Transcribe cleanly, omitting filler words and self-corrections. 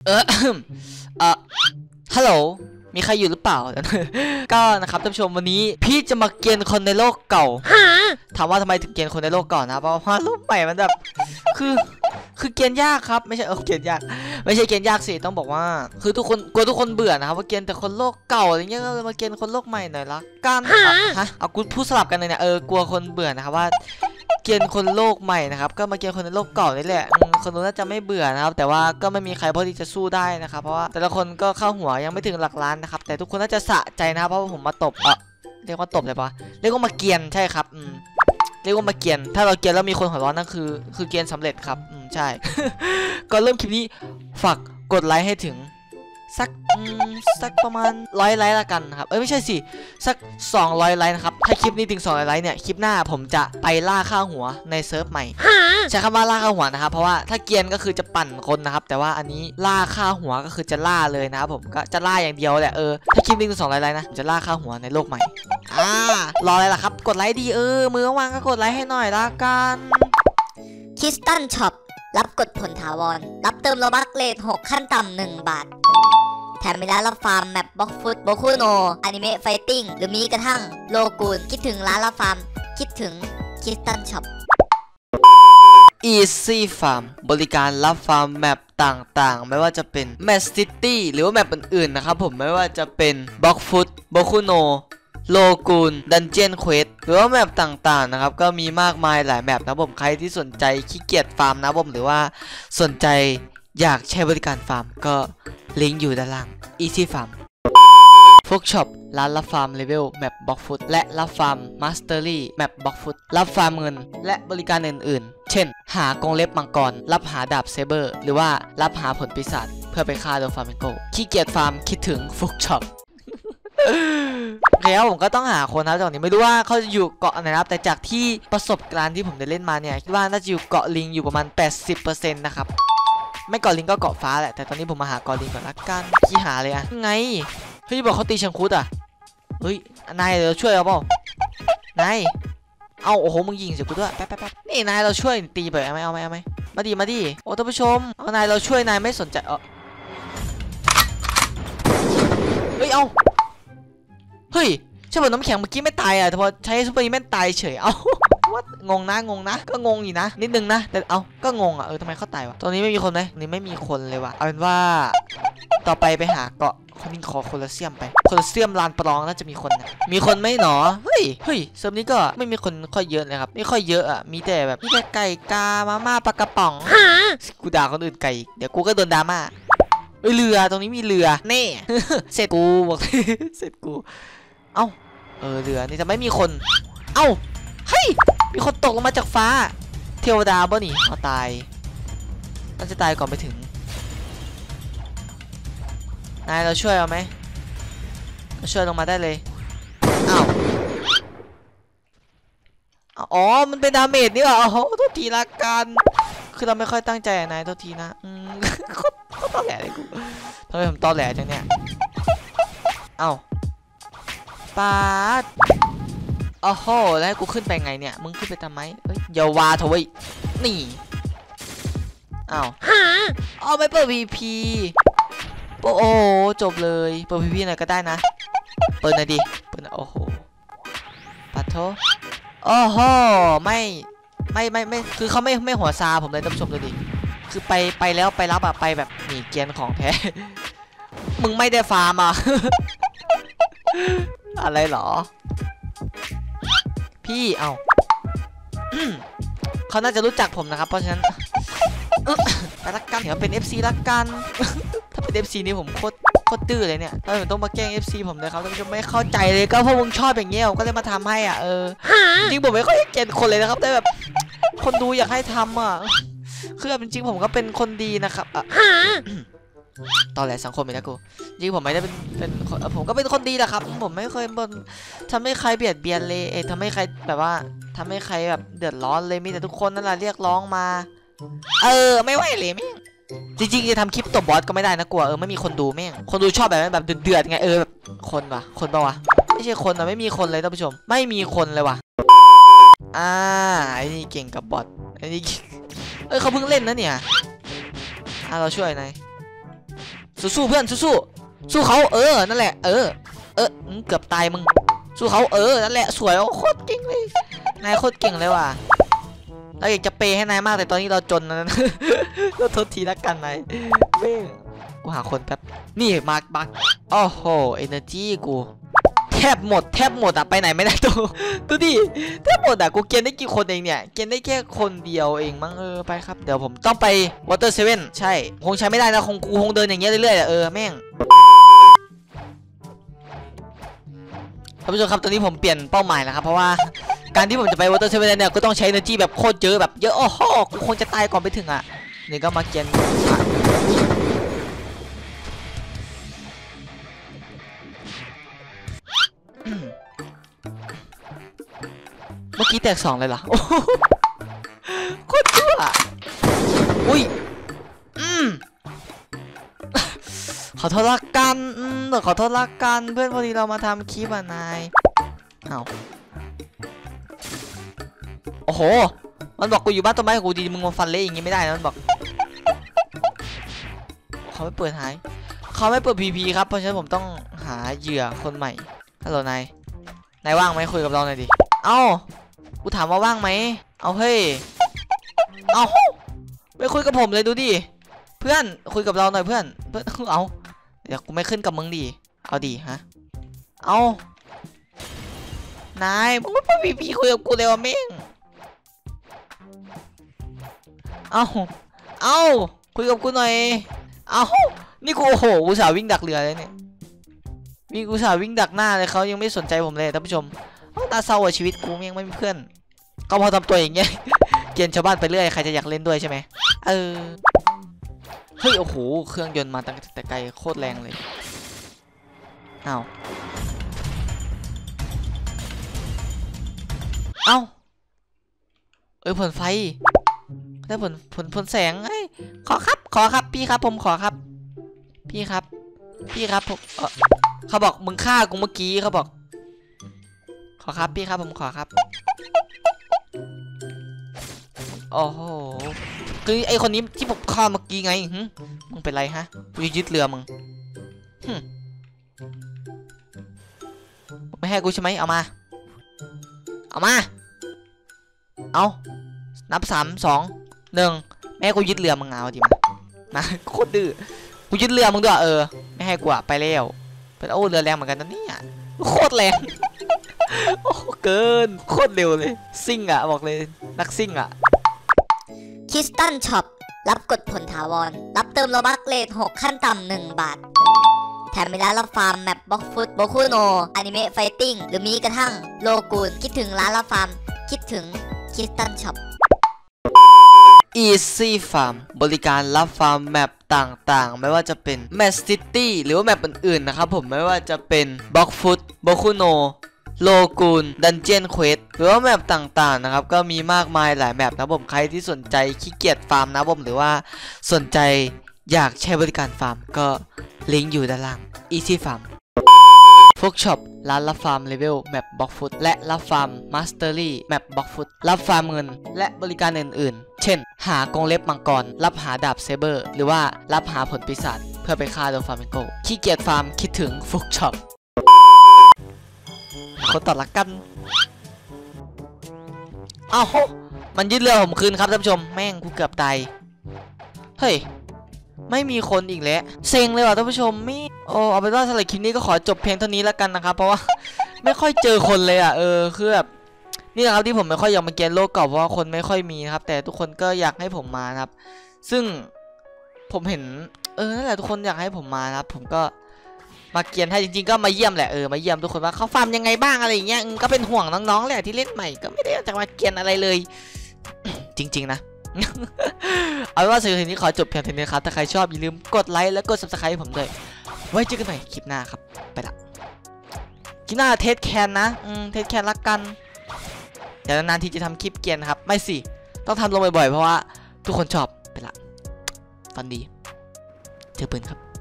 เออฮัลโหลมีใครอยู่หรือเปล่า ก็นะครับท่านผู้ชมวันนี้พี่จะมาเกณฑ์คนในโลกเก่าถามว่าทำไมถึงเกณฑ์คนในโลกเก่านะเพราะว่าโลกใหม่มันแบบคือเกณฑ์ยากครับไม่ใช่เกณฑ์ยากไม่ใช่เกณฑ์ยากสิต้องบอกว่าคือทุกคนกลัวทุกคนเบื่อนะครับว่าเกณฑ์แต่คนโลกเก่าอะไรเงี้ยก็เลยมาเกณฑ์คนโลกใหม่หน่อยละกันฮะเอากูพูดสลับกันเลยเนี่ยกลัวคนเบื่อนะครับว่าเกณฑ์คนโลกใหม่นะครับก็มาเกณฑ์คนในโลกเก่านี่แหละคนนู้นน่าจะไม่เบื่อนะครับแต่ว่าก็ไม่มีใครพอที่จะสู้ได้นะครับเพราะว่าแต่ละคนก็เข้าหัวยังไม่ถึงหลักล้านนะครับแต่ทุกคนน่าจะสะใจนะครับเพราะว่าผมมาตบเรียกว่าตบเลยปะเรียกว่ามาเกียนใช่ครับเรียกว่ามาเกียนถ้าเราเกียนแล้วมีคนหัวร้อนนั่นคือเกียนสำเร็จครับใช่ ก็เริ่มคลิปนี้ฝากกดไลค์ให้ถึงสักประมาณ100 ไลค์ละกันนะครับไม่ใช่สิสัก200 ไลค์นะครับถ้าคลิปนี้ถึง200 ไลค์เนี่ยคลิปหน้าผมจะไปล่าค่าหัวในเซิร์ฟใหม่ใช้คำว่าล่าค่าหัวนะครับเพราะว่าถ้าเกียนก็คือจะปั่นคนนะครับแต่ว่าอันนี้ล่าค่าหัวก็คือจะล่าเลยนะครับผมก็จะล่าอย่างเดียวแหละถ้าคลิปนี้ถึง200 ไลค์นะจะล่าค่าหัวในโลกใหม่รออะไรล่ะครับกดไลค์ดีมือว่างก็กดไลค์ให้หน่อยละกันคิสตันช็อปรับกดผลถาวรรับเติมโลบัคเลท6ขั้นต่ำ1 บาทแถมมีร้านรับฟาร์มแมปบล็อกฟุตโบคุโนอนิเมะไฟติ้งหรือมีกระทั่งโลกูนคิดถึงร้านรับฟาร์มคิดถึงคิสตันช็อป Easy Farm บริการรับฟาร์มแมปต่างๆไม่ว่าจะเป็น Map City หรือว่าแมปอื่นๆนะครับผมไม่ว่าจะเป็นบล็อกฟุตโบคุโนโลกูนดันเจียนเควสหรือว่าแมปต่างๆนะครับก็มีมากมายหลายแมปนะผมใครที่สนใจขี้เกียจฟาร์มนะผมหรือว่าสนใจอยากใช้บริการฟาร์มก็ลิงก์อยู่ด้านล่าง Easy Farm ฟกช็อปร้านรับฟาร์มเลเวลแมปบล็อกฟุตและรับฟาร์มมาสเตอรี่แมปบล็อกฟุตรับฟาร์มเงินและบริการอื่นๆเช่นหากรงเล็บมังกรรับหาดาบเซเบอร์หรือว่ารับหาผลปีศาจเพื่อไปฆ่าโดฟามิงโกขี้เกียจฟาร์มคิดถึงฟกช็อปแล้วผมก็ต้องหาคนนะจากนี้ไม่รู้ว่าเขาจะอยู่เกาะไหนนะครับแต่จากที่ประสบการณ์ที่ผมได้เล่นมาเนี่ยคิดว่าน่าจะอยู่เกาะลิงอยู่ประมาณ 80% นะครับไม่เกาะลิงก็เกาะฟ้าแหละแต่ตอนนี้ผมมาหาเกาะลิงก่อนละกันที่หาเลยอะไงเฮ้ยบอกเขาตีชังคุดอะเฮ้ยนายเราช่วยเอาเปล่านายเอาโอ้โหมึงยิงเสียกูด้วยแป๊บนี่นายเราช่วยตีไปเอาไหมมาดิโอ้ท่านผู้ชมเอานายเราช่วยนายไม่สนใจเฮ้ยเอาเฮ้ยใช่ป่ะน้ำแข็งเมื่อกี้ไม่ตายอ่ะแต่พอใช้ซุปเปอร์ฮีแมนตายเฉยว่างงนะก็งงอยู่นะนิดนึงนะแต่ก็งงอ่ะทำไมเขาตายวะตรงนี้ไม่มีคนไหมนี่ไม่มีคนเลยว่ะเอาเป็นว่าต่อไปหาเกาะคนนี้ขอโคลอเซียมไปโคลอเซียมลานประลองน่าจะมีคนนะมีคนไหมหนอเฮ้ยเซิร์ฟนี้ก็ไม่มีคนค่อยเยอะเลยครับไม่ค่อยเยอะอ่ะมีแต่ไก่กามาม่าปลากระป๋องกูด่าคนอื่นไก่เดี๋ยวกูก็โดนดราม่าเรือตรงนี้มีเรือเน่ เสร็จกูบอก เสร็จกูเอ้าเรือนี่จะไม่มีคนเอ้าเฮ้ยมีคนตกลงมาจากฟ้าเทวดาบ่นี่เอาตายน่าจะตายก่อนไปถึงนายเราช่วยเอาไหมเราช่วยลงมาได้เลยอ้าวอ๋อมันเป็นดาเมจนี่หรอโอ้โหโทษทีละกันคือเราไม่ค่อยตั้งใจนายโทษทีนะเขาตอแหลเลยกูทำไมผมตอแหลจังเนี่ยเอ้าปาดโอ้โหแล้วให้กูขึ้นไปไงเนี่ยมึงขึ้นไปทำไมอย่าวาเถอะเว้ยนี่อ้าวไม่เปิด VP โอ้จบเลยเปิด VP หน่อยก็ได้นะเปิดหน่อยดิเปิดโอ้โหปัดโถโอ้โหไม่คือเขาไม่หัวซาผมเลยท่านผู้ชมดูดิคือไปแล้วไปรับอะไปแบบหนีเกียนของแท้ มึงไม่ได้ฟาร์มอ่ะ อะไรหรอพี่เขาน่าจะรู้จักผมนะครับเพราะฉะนั้นไปละกันเดี๋ยวเป็น FC ละกันถ้าเป็น FC นี่ผมโคตรดื้อเลยเนี่ยถ้าผมต้องมาแกล้ง FC ผมเลยครับท่านผู้ชมไม่เข้าใจเลยก็เพราะมึงชอบอย่างเงี้ยผมก็เลยมาทำให้อ่ะจริงผมไม่ค่อยเกลียดคนเลยนะครับแต่แบบคนดูอยากให้ทำอ่ะคือจริงๆผมก็เป็นคนดีนะครับตอนแรกสังคมอีกแล้วกูจริงผมไม่ได้เป็นผมก็เป็นคนดีแหละครับผมไม่เคยทำให้ใครเบียดเบียนเลยทำให้ใครแบบว่าทำให้ใครแบบเดือดร้อนเลยมีแต่ทุกคนนั่นแหละเรียกร้องมาไม่ไหวเลยแม่งจริงๆจะทำคลิปตบบอสก็ไม่ได้นะกลัวไม่มีคนดูแม่งคนดูชอบแบบเดือดไงแบบคนปะวะไม่ใช่คนนะไม่มีคนเลยท่านผู้ชมไม่มีคนเลยว่ะไอ้นี่เก่งกับบอสไอ้นี่เขาเพิ่งเล่นนะเนี่ยเราช่วยนายสู้ๆเพื่อนสู้เขานั่นแหละเกือบตายมึงสู้เขานั่นแหละสวยโคตรเก่งเลยนายโคตรเก่งเลยว่ะเราอยากจะเปย์ให้นายมากแต่ตอนนี้เราจนนะก็โทษทีละกันนายเว้ยกูหาคนแป๊บนี่มาร์คบักโอ้โหเอเนอร์จีกูแทบหมดอะไปไหนไม่ได้ตัวดูดิแทบหมดอะกูเกณฑ์ได้กี่คนเองเนี่ยเกณฑ์ได้แค่คนเดียวเองมั้งไปครับเดี๋ยวผมต้องไปวอเตอร์เซเว่นใช่คงใช้ไม่ได้นะกูคงเดินอย่างเงี้ยเรื่อยๆแม่งท่านผู้ชมครับตอนนี้ผมเปลี่ยนเป้าหมายแล้วครับเพราะว่าการที่ผมจะไปวอเตอร์เซเว่นเนี่ยก็ต้องใช้ energy แบบโคตรเยอะแบบเยอะโอ้โหกูคงจะตายก่อนไปถึงอ่ะนี่ก็มาเกียนเมื่อกี้แตก2เลยเหรอโคตรชั่วอุ้ยขอโทษละกันขอโทษละกันเพื่อนพอดีเรามาทำคลิปอ่ะนายเอาโอ้โหมันบอกกูอยู่บ้านต้นไม้กูดีมึงมาฟันเละอย่างงี้ไม่ได้นะมันบอกเขาไม่เปิดพีพีครับเพราะฉะนั้นผมต้องหาเหยื่อคนใหม่ฮัลโหลนายว่างไหมคุยกับเราหน่อยดิเอ้ากูถามว่าว่างไหมเอาเฮ้ยเอาไม่คุยกับผมเลยดูดิเพื่อนคุยกับเราหน่อยเพื่อนเอาเดี๋ยวกูไม่ขึ้นกับมึงดิเอาดิฮะเอานายมึงไม่ไปพีคุยกับกูเลยวะเม่งเอาคุยกับกูหน่อยนี่กูโอ้โหกูสาววิ่งดักเรือเลยเนี่ยกูสาววิ่งดักหน้าเลยเขายังไม่สนใจผมเลยท่านผู้ชมตาเศร้าชีวิตกูยังไม่มีเพื่อนก็พอทำตัวอย่างเงี้ยเกณฑ์ชาวบ้านไปเรื่อยใครจะอยากเล่นด้วยใช่ไหมเฮ้ยโอ้โหเครื่องยนต์มาตั้งแต่ไกลโคตรแรงเลยผลไฟได้ผลแสงขอครับพี่ครับผมขอครับพี่ครับผมเขาบอกมึงฆ่ากูเมื่อกี้เขาบอกขอครับพี่ครับผมขอครับโอ้โหคือไอคนนี้ที่ผมฆ่าเมื่อกี้ไงมึงเป็นไรฮะกูยึดเรือมึงไม่ให้กูใช่ไหมเอามานับ3 2 1แม่กูยึดเรือมึงเอาดิมาโคตรดื้อกูยึดเรือมึงด้วยไม่ให้กูไปแล้วเป็นเรือแรงเหมือนกันนะเนี่ยโคตรแรงโอ้เกินโคตรเร็วเลยซิ่งบอกเลยนักซิ่งคิสตันช็อปรับกดผลถาวรรับเติมโลบัคเลท6ขั้นต่ำ1 บาทแถมมีร้านรับฟาร์มแมปบล็อกฟุตโบคุโนอนิเมะไฟติ้งหรือมีกระทั่งโลกูนคิดถึงร้านรับฟาร์มคิดถึงคิสตันช็อป Easy Farm บริการรับฟาร์มแมปต่างๆไม่ว่าจะเป็น Map City หรือว่าแมปอื่นๆนะครับผมไม่ว่าจะเป็น Blockfoot Bokuno Lagoon Dungeon Quest หรือว่าแมปต่างๆนะครับก็มีมากมายหลายแมปนะผมใครที่สนใจขี้เกียจฟาร์มนะผมหรือว่าสนใจอยากใช้บริการฟาร์มก็ลิงก์อยู่ด้านล่าง Easy Farm ฟกช็อปร้านรับฟาร์มเลเวลแมปบล็อกฟุตและรับฟาร์มมาสเตอรี่แมปบล็อกฟุตรับฟาร์มเงินและบริการอื่นๆเช่นหากรงเล็บมังกรรับหาดาบเซเบอร์หรือว่ารับหาผลปีศาจเพื่อไปฆ่าโดฟามิงโกขี้เกียจฟาร์มคิดถึงฟกช็อปคนต่อละกันมันยึดเรือผมคืนครับท่านผู้ชมแม่งกูเกือบตายเฮ้ยไม่มีคนอีกแล้วเซ็งเลยว่ะท่านผู้ชมเอาเป็นว่าสำหรับคลิปนี้ก็ขอจบเพียงเท่านี้แล้วกันนะครับเพราะว่าไม่ค่อยเจอคนเลยคือแบบนี่แหละครับที่ผมไม่ค่อยอยากมาเกณฑ์โลกเก่าเพราะว่าคนไม่ค่อยมีนะครับแต่ทุกคนก็อยากให้ผมมานะครับซึ่งผมเห็นนั่นแหละทุกคนอยากให้ผมมานะครับผมก็มาเกณฑ์ให้จริงๆก็มาเยี่ยมแหละมาเยี่ยมทุกคนว่าเขาฟาร์มยังไงบ้างอะไรอย่างเงี้ยก็เป็นห่วงน้องๆแหละที่เล่นใหม่ก็ไม่ได้จะมาเกณฑ์อะไรเลย จริงๆนะ เอาเป็นว่าสิ่งนี้ขอจบเพียงเท่านี้ครับถ้าใครชอบอย่าลืมกดไลค์และกด subscribe ให้ผมด้วยไว้เจอกันใหม่คลิปหน้าครับไปละคลิปหน้าเทสแคนนะเทสแคนละกันเดี๋ยวนานๆทีจะทำคลิปเกียนนะครับไม่สิต้องทำลงบ่อยๆเพราะว่าทุกคนชอบไปละตอนดีเจอปืนครับ